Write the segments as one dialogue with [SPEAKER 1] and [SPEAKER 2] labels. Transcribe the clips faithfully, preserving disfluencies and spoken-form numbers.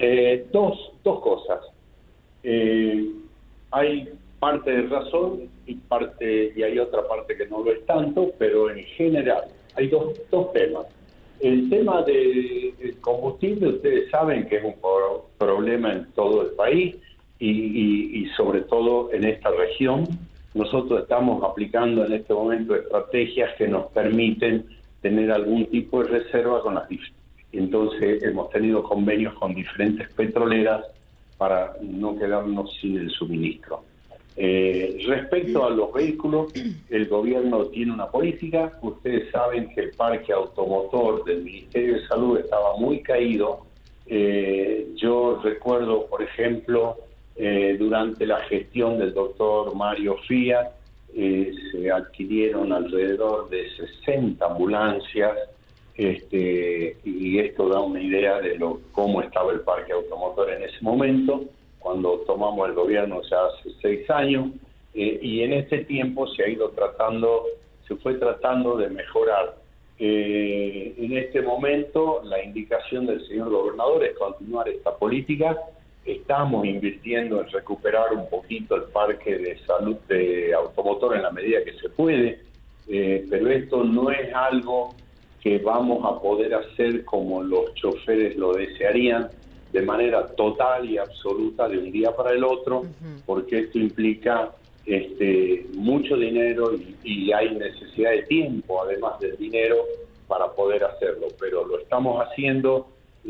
[SPEAKER 1] Eh, dos, dos cosas. Eh, hay parte de razón y parte y hay otra parte que no lo es tanto, pero en general hay dos, dos temas. El tema del combustible, ustedes saben que es un pro, problema en todo el país y, y, y sobre todo en esta región. Nosotros estamos aplicando en este momento estrategias que nos permiten tener algún tipo de reserva con las diferentes. Entonces hemos tenido convenios con diferentes petroleras para no quedarnos sin el suministro. Eh, respecto a los vehículos, el gobierno tiene una política. Ustedes saben que el parque automotor del Ministerio de Salud estaba muy caído. Eh, yo recuerdo, por ejemplo, eh, durante la gestión del doctor Mario Fiat, eh, se adquirieron alrededor de sesenta ambulancias. Este, y esto da una idea de lo cómo estaba el parque automotor en ese momento, cuando tomamos el gobierno ya hace seis años, eh, y en este tiempo se ha ido tratando, se fue tratando de mejorar. Eh, en este momento la indicación del señor gobernador es continuar esta política. Estamos invirtiendo en recuperar un poquito el parque de salud de automotor en la medida que se puede, eh, pero esto no es algo que vamos a poder hacer como los choferes lo desearían, de manera total y absoluta de un día para el otro, uh-huh. porque esto implica este, mucho dinero y, y hay necesidad de tiempo, además del dinero, para poder hacerlo. Pero lo estamos haciendo,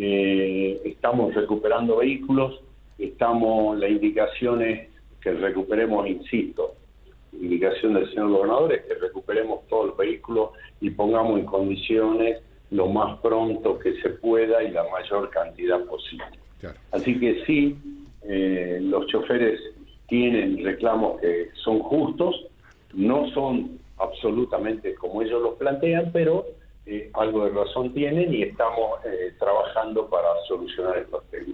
[SPEAKER 1] eh, estamos recuperando vehículos, estamos, la indicación es que recuperemos, insisto, indicación del señor gobernador es que recuperemos todos los vehículos y pongamos en condiciones lo más pronto que se pueda y la mayor cantidad posible. Claro. Así que sí, eh, los choferes tienen reclamos que son justos, no son absolutamente como ellos los plantean, pero eh, algo de razón tienen y estamos eh, trabajando para solucionar estos temas.